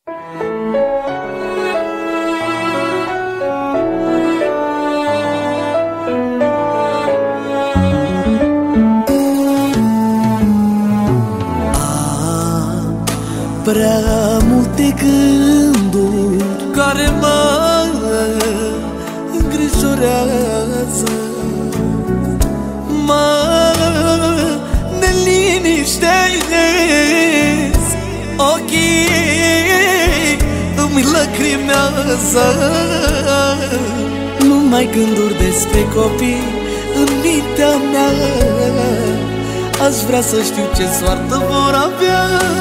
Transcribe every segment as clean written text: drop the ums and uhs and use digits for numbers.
Prea multe gânduri care mă îngrijorează, mă neliniștesc, ochii îmi lăcrimează. Numai gânduri despre copii în mintea mea, aș vrea să știu ce soartă vor avea.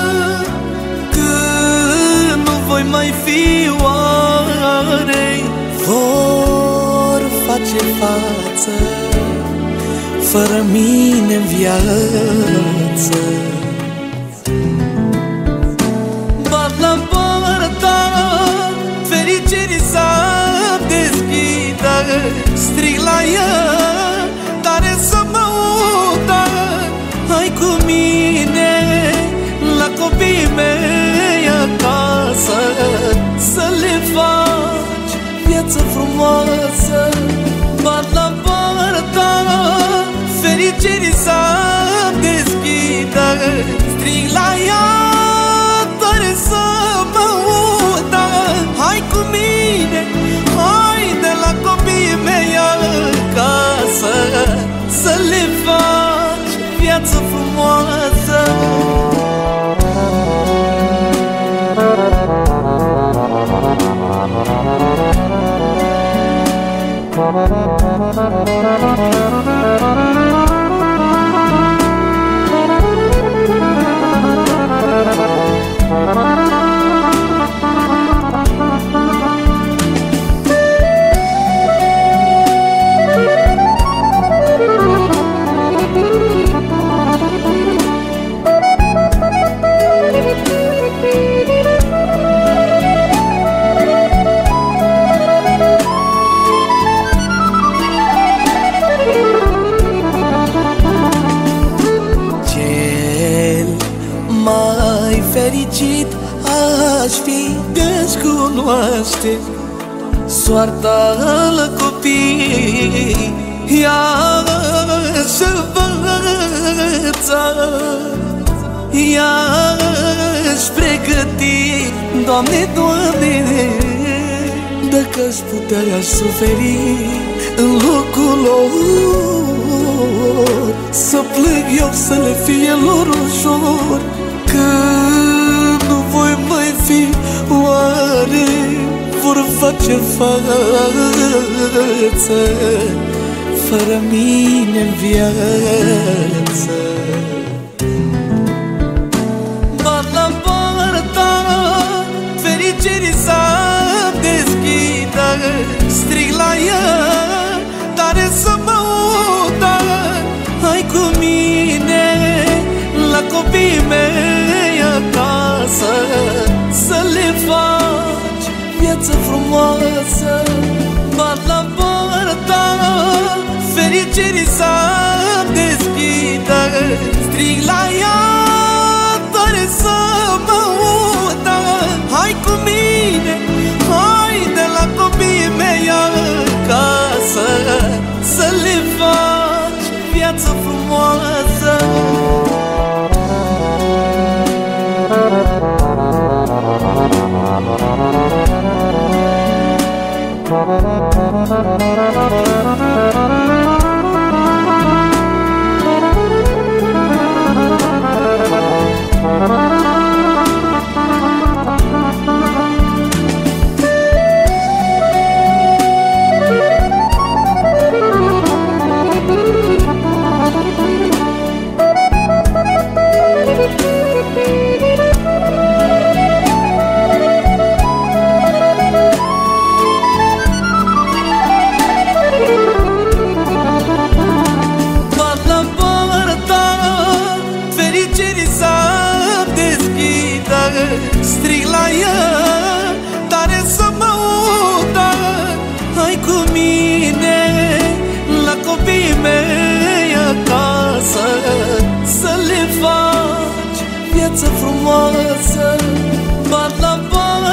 Voi mai fi oare, vor face față fără mine în viață. Bat la poarta fericirii să-mi deschidă, strig la ea tare să mă udă. Hai cu mine la copiii mei acasă, să le faci viață frumoasă. Bat la poarta fericirii să-mi deschidă, strig la ea tare să mă udă. Hai cu mine, haide la copiii mei acasă, să le faci viață frumoasă. Fericit aș fi de-aș cunoaște soarta la copii, i-aș învăța, i-aș pregăti. Doamne, Doamne, dacă aș putea, aș suferi în locul lor, să plâng eu, să le fie lor ușor. Când nu voi mai fi, oare vor face față fără mine în viață? Bat la poarta fericirii să-mi deschidă, strig la ea tare să mă udă. Hai cu mine la copiii mei acasă, să le faci viață frumoasă. Bat la poarta fericirii să-mi deschidă, strig la ea tare să mă udă. Hai cu mine, haide la copiii mei acasă, să le faci viață frumoasă. Strig la ea tare să mă udă. Hai cu mine la copiii mei acasă, să le faci viață frumoasă. Bat la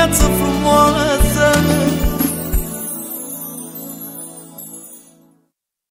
viață